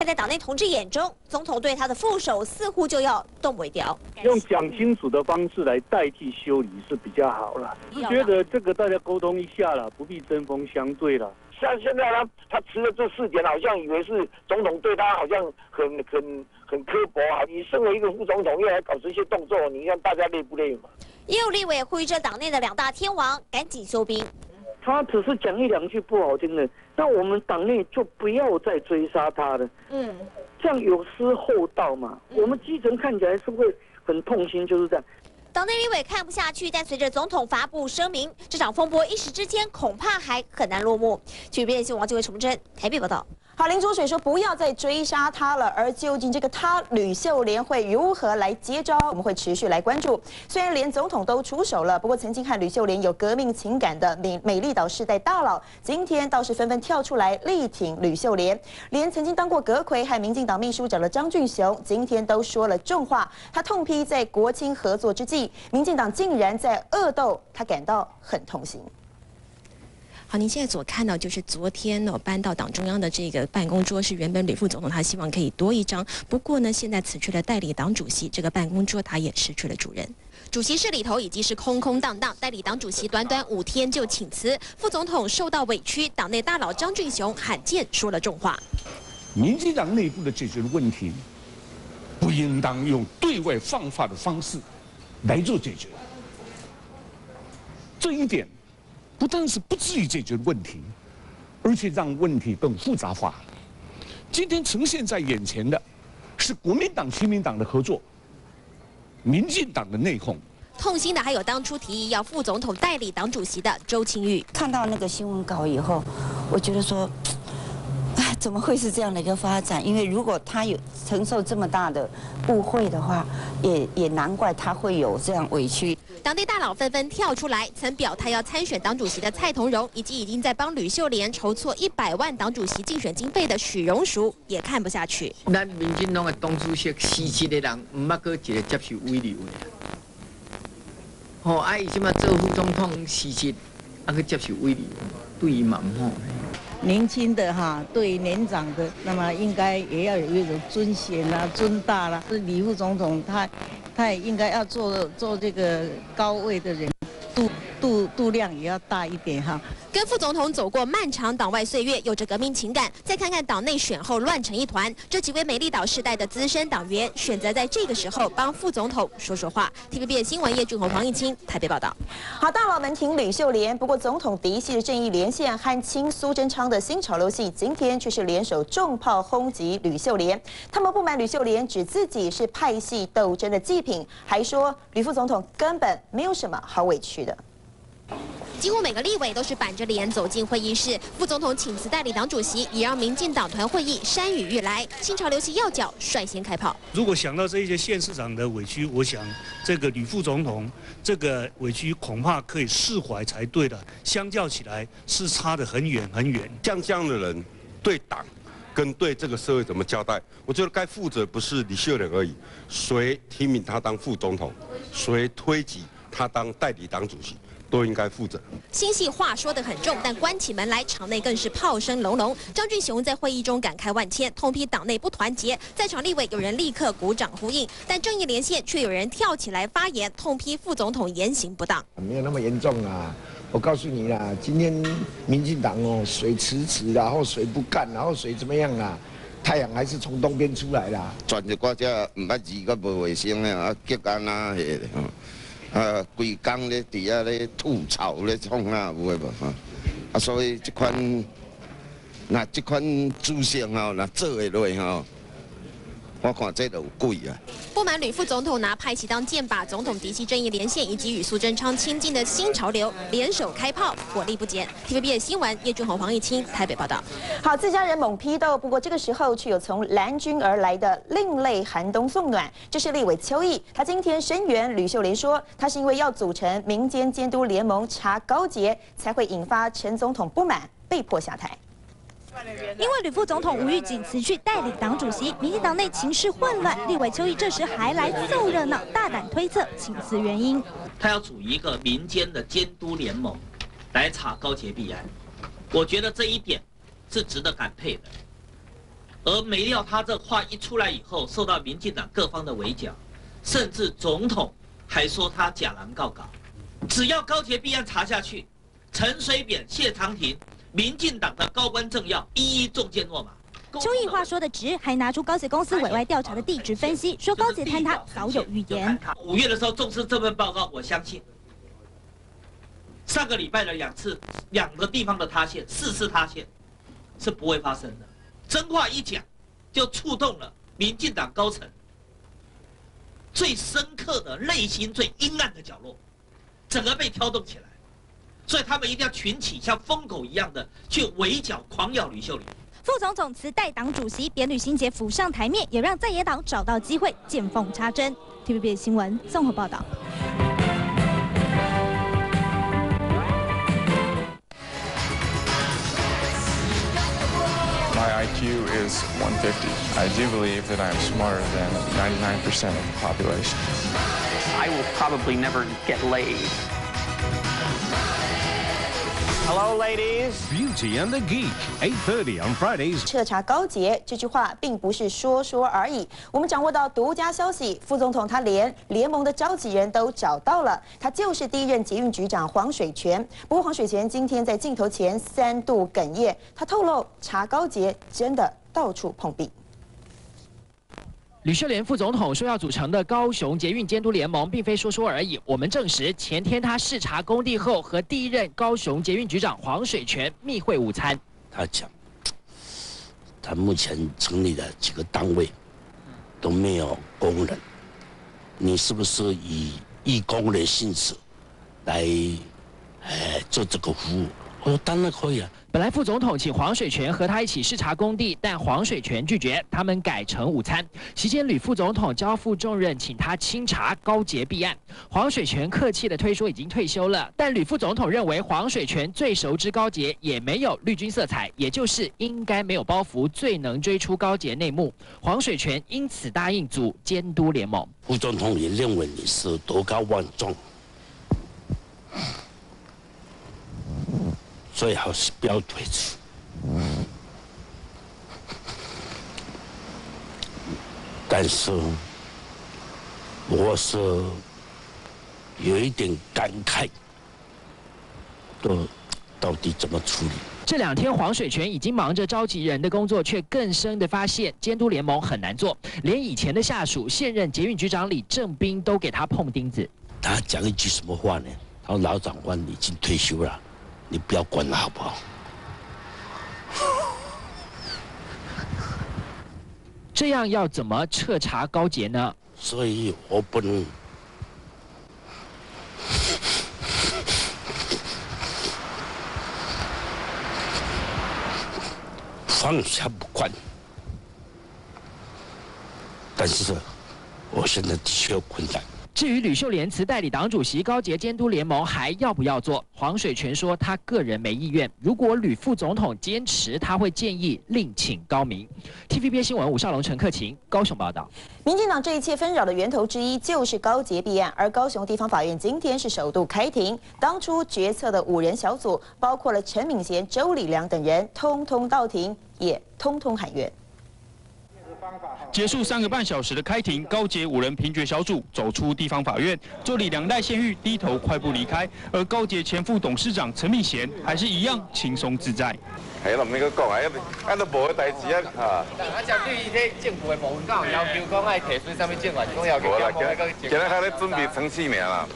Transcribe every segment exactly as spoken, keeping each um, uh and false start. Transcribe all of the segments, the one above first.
看在党内同志眼中，总统对他的副手似乎就要动尾调， 用讲清楚的方式来代替修理是比较好了。觉得这个大家沟通一下了，不必针锋相对了。 像现在他他持了这四点，好像以为是总统对他好像很很很刻薄啊！你身为一个副总统，又来搞这些动作，你看大家累不累嘛？ 也有立委呼吁着党内的两大天王赶紧休兵。 他只是讲一两句不好听的，那我们党内就不要再追杀他了。嗯，这样有失厚道嘛。嗯、我们基层看起来是会很痛心，就是这样。 党内立委看不下去，但随着总统发布声明，这场风波一时之间恐怕还很难落幕。据边新闻王继伟、陈真台北报道。 好，林卓水说不要再追杀他了，而究竟这个他吕秀莲会如何来接招，我们会持续来关注。虽然连总统都出手了，不过曾经和吕秀莲有革命情感的美美丽岛世代大佬，今天倒是纷纷跳出来力挺吕秀莲。连曾经当过阁揆和民进党秘书长的张俊雄，今天都说了重话。他痛批在国亲合作之际，民进党竟然在恶斗，他感到很痛心。 好，您现在所看到就是昨天呢搬到党中央的这个办公桌，是原本吕副总统他希望可以多一张，不过呢，现在辞去了代理党主席，这个办公桌他也失去了主人。主席室里头已经是空空荡荡，代理党主席短短五天就请辞，副总统受到委屈，党内大佬张俊雄罕见说了重话。 民进党内部的解决问题，不应当用对外放话的方式来做解决，这一点。 不但是不至于解决问题，而且让问题更复杂化。今天呈现在眼前的，是国民党、亲民党的合作，民进党的内讧。 痛心的还有当初提议要副总统代理党主席的周清玉。 看到那个新闻稿以后，我觉得说，哎，怎么会是这样的一个发展？因为如果他有承受这么大的误会的话，也也难怪他会有这样委屈。 党内大佬纷纷跳出来，曾表态要参选党主席的蔡同荣，以及已经在帮吕秀莲筹措一百万党主席竞选经费的许荣淑，也看不下去。 咱民进党的党主席失职的人，唔捌个一个接受慰留的。吼，啊，伊即马做副总统失职，啊，去接受慰留，对伊嘛唔好。 年轻的哈，对年长的，那么应该也要有一种尊贤啦、尊大啦。是李副总统他。 他也应该要做做这个高位的人，度度度量也要大一点哈。 跟副总统走过漫长党外岁月，有着革命情感。再看看党内选后乱成一团，这几位美丽岛世代的资深党员选择在这个时候帮副总统说说话。T V B 新闻叶俊宏、黄义清台北报道。 好，大佬们挺吕秀莲，不过总统嫡系的正义连线和亲苏贞昌的新潮流系，今天却是联手重炮轰击吕秀莲。他们不满吕秀莲指自己是派系斗争的祭品，还说吕副总统根本没有什么好委屈的。 几乎每个立委都是板着脸走进会议室，副总统请辞代理党主席，也让民进党团会议山雨欲来。新潮流系要角率先开炮。 如果想到这一些县市长的委屈，我想这个吕副总统这个委屈恐怕可以释怀才对的。相较起来是差得很远很远。 像这样的人对党跟对这个社会怎么交代？我觉得该负责不是李秀莲而已，谁提名他当副总统，谁推举他当代理党主席。 都应该负责。 新系话说得很重，但关起门来，场内更是炮声隆隆。张俊雄在会议中感慨万千，痛批党内不团结。在场立委有人立刻鼓掌呼应，但正义连线却有人跳起来发言，痛批副总统言行不当。 没有那么严重啦，我告诉你啦，今天民进党哦，谁辞职，然后谁不干，然后谁怎么样啦？ 太阳还是从东边出来啦。 全一国家唔捌字个无卫生的啊，激安啊迄个。 啊，规工咧伫遐咧吐槽咧创啊，有诶无哈？啊，所以这款，那这款主席吼，那做会落吼，我看这都有鬼啊！ 不满吕副总统拿派系当箭靶，总统嫡系正义连线以及与苏贞昌亲近的新潮流联手开炮，火力不减。T V B 新闻叶俊宏、黄义清台北报道。 好，自家人猛批斗，不过这个时候却有从蓝军而来的另类寒冬送暖，这是立委邱毅，他今天声援吕秀莲说，他是因为要组成民间监督联盟查高捷，才会引发陈总统不满，被迫下台。 因为吕副总统吴玉景辞去代理党主席，民进党内情势混乱，立委邱毅这时还来凑热闹，大胆推测请辞原因。 他要组一个民间的监督联盟，来查高捷弊案，我觉得这一点是值得感佩的。 而没料他这话一出来以后，受到民进党各方的围剿，甚至总统还说他假狼告稿。只要高捷弊案查下去，陈水扁、谢长廷、民进党的高官政要一一中箭落马。 邱毅话说的直，还拿出高捷公司委外调查的地质分析，说高捷坍塌早有预言。 五月的时候重视这份报告，我相信。上个礼拜的两次两个地方的塌陷，四次塌陷是不会发生的。真话一讲，就触动了民进党高层最深刻的内心最阴暗的角落，整个被挑动起来。所以他们一定要群起，像疯狗一样的去围剿、狂咬吕秀莲。 副总统辞代党主席，扁吕新杰浮上台面，也让在野党找到机会见缝插针。T V B 新闻综合报道。 My I Q is one fifty. I do believe that I am smarter than ninety-nine percent of the population. I will probably never get laid. Hello, ladies. Beauty and the Geek, eight thirty on Fridays. 彻查高捷这句话并不是说说而已。我们掌握到独家消息，副总统他连联盟的召集人都找到了，他就是第一任捷运局长黄水泉。不过黄水泉今天在镜头前三度哽咽，他透露查高捷真的到处碰壁。 吕秀莲副总统说要组成的高雄捷运监督联盟，并非说说而已。我们证实，前天他视察工地后，和第一任高雄捷运局长黄水泉密会午餐。 他讲，他目前成立的几个单位都没有工人，你是不是以义工的性质来，呃，做这个服务？我说当然可以啊。 本来副总统请黄水泉和他一起视察工地，但黄水泉拒绝，他们改成午餐。席间，吕副总统交付重任，请他清查高捷弊案。黄水泉客气地推说已经退休了，但吕副总统认为黄水泉最熟知高捷，也没有绿军色彩，也就是应该没有包袱，最能追出高捷内幕。黄水泉因此答应组监督联盟。 副总统也认为你是德高望重。最好是不要退出。但是，我是有一点感慨，都到底怎么处理？ 这两天黄水泉已经忙着召集人的工作，却更深的发现监督联盟很难做，连以前的下属现任捷运局长李正彬都给他碰钉子。 他讲一句什么话呢？他说：“老长官已经退休了。”你不要管了，好不好？ 这样要怎么彻查高捷呢？ 所以我不能放下不管，但是我现在的确有困难。 至于吕秀莲辞代理党主席，高捷监督联盟还要不要做？黄水泉说他个人没意愿，如果吕副总统坚持，他会建议另请高明。T V B 新闻吴少龙、陈克勤高雄报道。 民进党这一切纷扰的源头之一就是高捷弊案，而高雄地方法院今天是首度开庭，当初决策的五人小组，包括了陈敏贤、周礼良等人，通通到庭，也通通喊冤。 结束三个半小时的开庭，高捷五人评决小组走出地方法院，周礼良、赖宪玉低头快步离开，而高捷前副董事长陈敏贤还是一样轻松自在。 係咯，唔應該講啊，因都無嘅代志啊嚇。 啊，就對於啲政府嘅部門，有要求講係提出啥物證文，講有叫冇嗰個。 今日喺咧準備陳世明啦。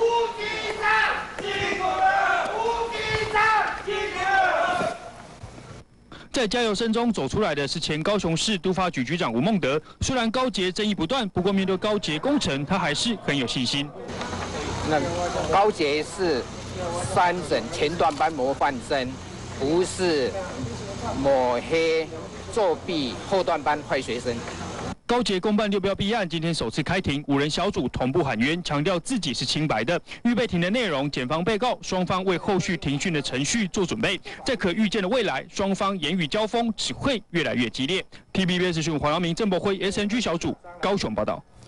在加油声中走出来的是前高雄市都发局局长吴孟德。虽然高捷争议不断，不过面对高捷工程，他还是很有信心。 那高捷是三省前段班模范生，不是抹黑作弊后段班坏学生。 高捷公办六标弊案今天首次开庭，五人小组同步喊冤，强调自己是清白的。预备庭的内容，检方、被告双方为后续庭讯的程序做准备，在可预见的未来，双方言语交锋只会越来越激烈。T V B 资讯黄阳明、郑博辉 S N G 小组高雄报道。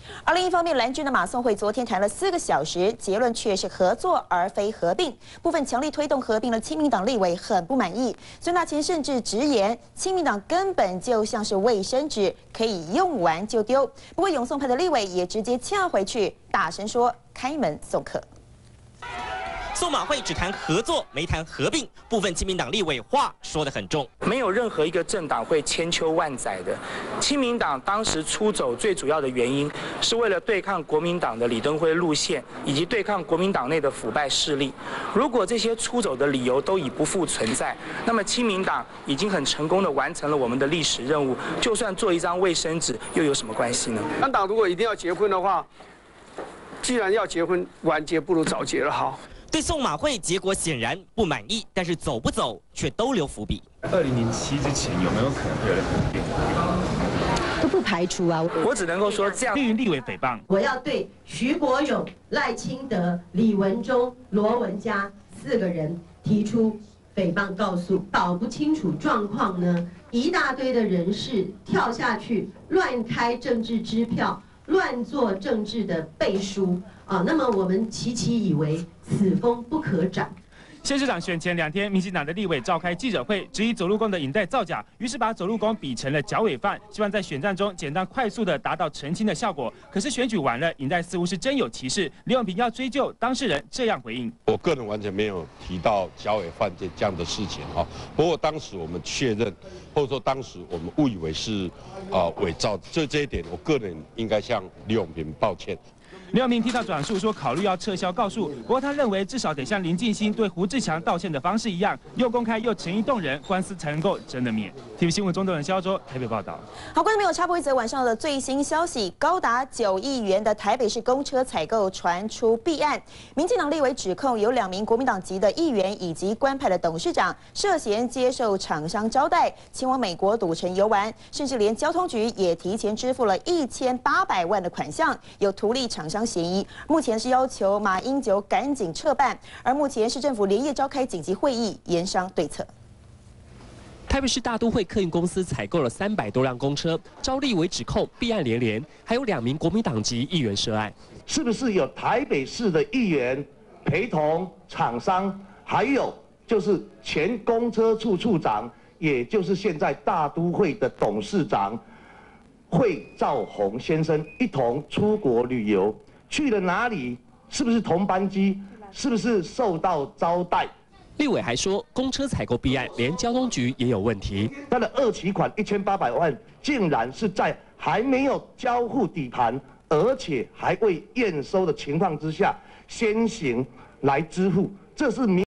而另一方面，蓝军的马宋会昨天谈了四个小时，结论却是合作而非合并。部分强力推动合并的亲民党立委很不满意，孙大千甚至直言，亲民党根本就像是卫生纸，可以用完就丢。不过永送派的立委也直接呛回去，大声说开门送客。 送马会只谈合作，没谈合并，部分亲民党立委话说得很重。 没有任何一个政党会千秋万载的。亲民党当时出走最主要的原因，是为了对抗国民党的李登辉路线，以及对抗国民党内的腐败势力。如果这些出走的理由都已不复存在，那么亲民党已经很成功的完成了我们的历史任务。就算做一张卫生纸，又有什么关系呢？ 两党如果一定要结婚的话，既然要结婚，晚结不如早结了好。 对送马会结果显然不满意，但是走不走却都留伏笔。 二零零七之前有没有可能会有人合并？ 都不排除啊。 我只能够说这样。 对于立委诽谤， 我要对徐国勇、赖清德、李文忠、罗文嘉四个人提出诽谤告诉，搞不清楚状况呢，一大堆的人士跳下去乱开政治支票。 乱做政治的背书啊，那么我们齐齐以为此风不可长。 县市长选前两天，民进党的立委召开记者会，质疑走路工的影带造假，于是把走路工比成了剿伪犯，希望在选战中简单快速的达到澄清的效果。可是选举完了，影带似乎是真有其事。李永平要追究，当事人这样回应： 我个人完全没有提到剿伪犯这这样的事情哈。不过当时我们确认，或者说当时我们误以为是啊伪造，这这一点，我个人应该向李永平抱歉。 李永平替他转述说，考虑要撤销告诉，不过他认为至少得像林进兴对胡志强道歉的方式一样，又公开又诚意动人，官司才能够真的灭。T V 新闻中东人肖周台北报道。 好，观众朋友，插播一则晚上的最新消息：高达九亿元的台北市公车采购传出弊案，民进党立委指控有两名国民党籍的议员以及官派的董事长涉嫌接受厂商招待，前往美国赌城游玩，甚至连交通局也提前支付了一千八百万的款项，有图利厂商。 嫌疑，目前是要求马英九赶紧撤办，而目前市政府连夜召开紧急会议，研商对策。 台北市大都会客运公司采购了三百多辆公车，招立委指控弊案连连，还有两名国民党籍议员涉案， 是不是有台北市的议员陪同厂商，还有就是前公车处处长，也就是现在大都会的董事长惠兆宏先生一同出国旅游？ 去了哪里？是不是同班机？是不是受到招待？ 立委还说，公车采购弊案，连交通局也有问题。 他的二期款一千八百万，竟然是在还没有交付底盘，而且还未验收的情况之下，先行来支付，这是明。